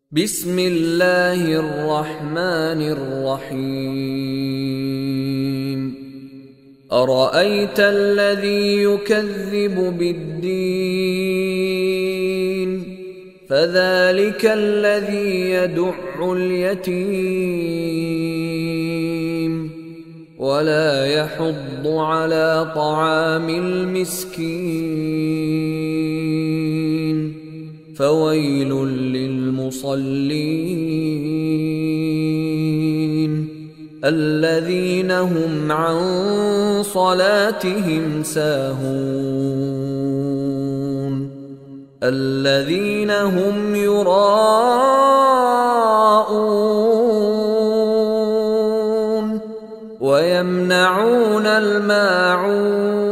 بسم الله الرحمن الرحيم أرأيت الذي يكذب بالدين فذلك الذي يدع اليتيم ولا يحض على طعام المسكين فويل للمصلين الذين هم عن صلاتهم ساهون الذين هم يراءون ويمنعون الماعون